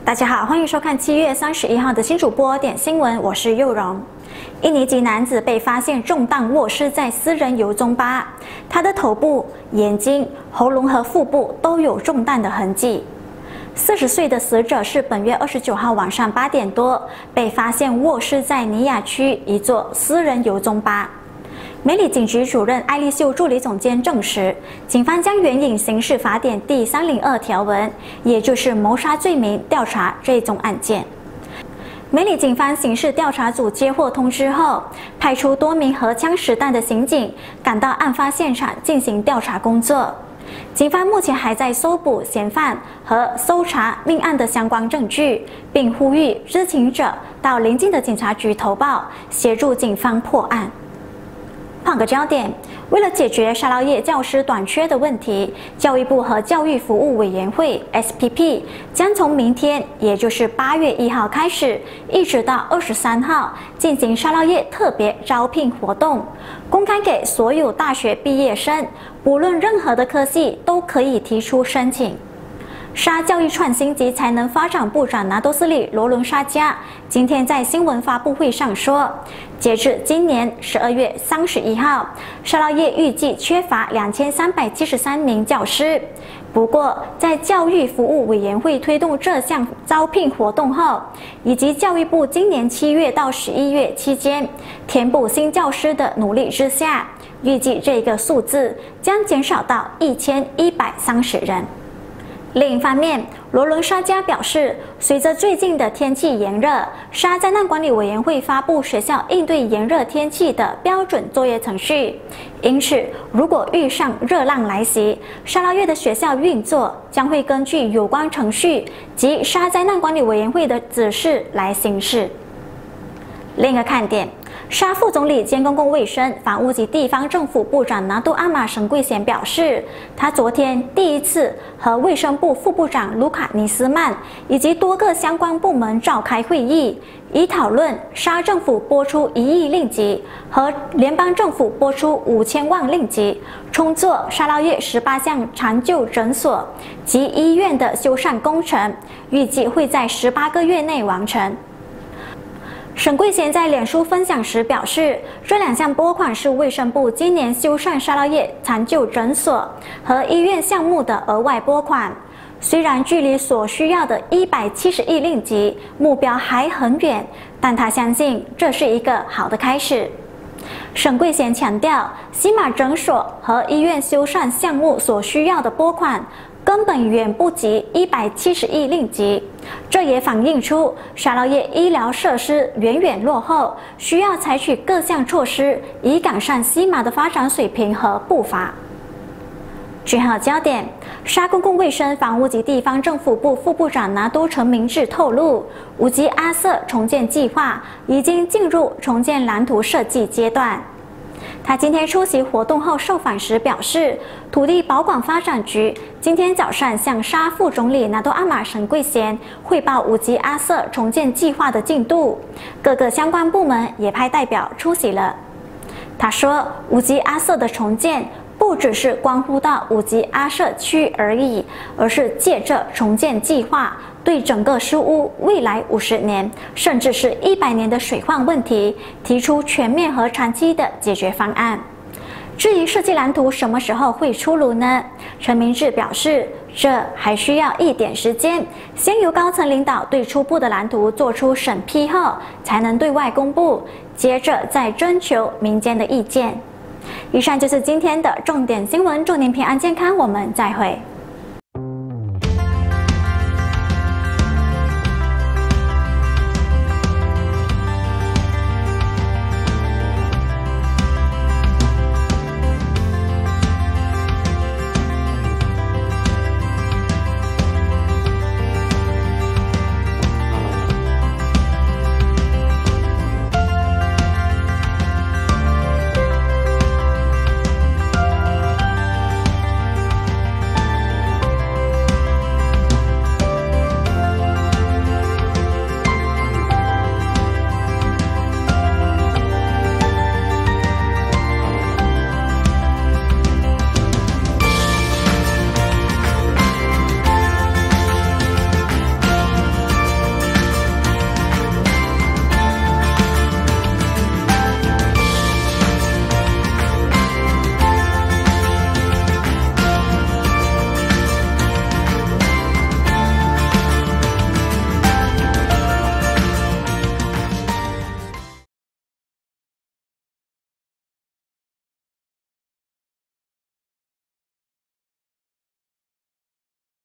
大家好，欢迎收看7月31号的新主播点新闻，我是佑荣。印尼籍男子被发现中弹卧尸在私人油中吧，他的头部、眼睛、喉咙和腹部都有中弹的痕迹。40岁的死者是本月29号晚上8点多被发现卧尸在尼亚区一座私人油中吧。梅里警局主任艾丽秀助理总监证实，警方将援引刑事法典第302条文，也就是谋杀罪名调查这宗案件。梅里警方刑事调查组接获通知后，派出多名荷枪实弹的刑警赶到案发现场进行调查工作。警方目前还在搜捕嫌犯和搜查命案的相关证据，并呼吁知情者到邻近的警察局投报，协助警方破案。换个焦点，为了解决沙捞越教师短缺的问题，教育部和教育服务委员会 SPP 将从明天，也就是8月1号开始，一直到23号进行沙捞越特别招聘活动，公开给所有大学毕业生，不论任何的科系都可以提出申请。沙教育创新及才能发展部长拿督斯里罗伦沙加今天在新闻发布会上说，截至今年12月31号，沙捞越预计缺乏2373名教师。不过，在教育服务委员会推动这项招聘活动后，以及教育部今年7月到11月期间填补新教师的努力之下，预计这个数字将减少到1130人。另一方面，罗伦沙加表示，随着最近的天气炎热，沙灾难管理委员会发布学校应对炎热天气的标准作业程序。因此，如果遇上热浪来袭，沙捞越的学校运作将会根据有关程序及沙灾难管理委员会的指示来行事。另一个看点，沙副总理兼公共卫生、房屋及地方政府部长拿督阿玛沈贵贤表示，他昨天第一次和卫生部副部长卢卡尼斯曼以及多个相关部门召开会议，以讨论沙政府拨出1亿令吉和联邦政府拨出5000万令吉，充作沙捞越18项长救诊所及医院的修缮工程，预计会在18个月内完成。沈贵贤在脸书分享时表示，这2项拨款是卫生部今年修缮沙捞越长救诊所和医院项目的额外拨款。虽然距离所需要的170亿令吉目标还很远，但他相信这是一个好的开始。沈贵贤强调，西马诊所和医院修缮项目所需要的拨款根本远不及170亿令吉，这也反映出沙捞越医疗设施远远落后，需要采取各项措施以改善西马的发展水平和步伐。最后焦点，沙公共卫生、房屋及地方政府部副部长拿督陈明志透露，5级阿瑟重建计划已经进入重建蓝图设计阶段。他今天出席活动后受访时表示，土地保管发展局今天早上向沙副总理拿督阿玛沈贵贤汇报5级阿瑟重建计划的进度，各个相关部门也派代表出席了。他说，5级阿瑟的重建不只是关乎到5级阿瑟区而已，而是借着重建计划对整个书屋未来50年甚至是100年的水患问题提出全面和长期的解决方案。至于设计蓝图什么时候会出炉呢？陈明志表示，这还需要一点时间，先由高层领导对初步的蓝图做出审批后，才能对外公布，接着再征求民间的意见。以上就是今天的重点新闻，祝您平安健康，我们再会。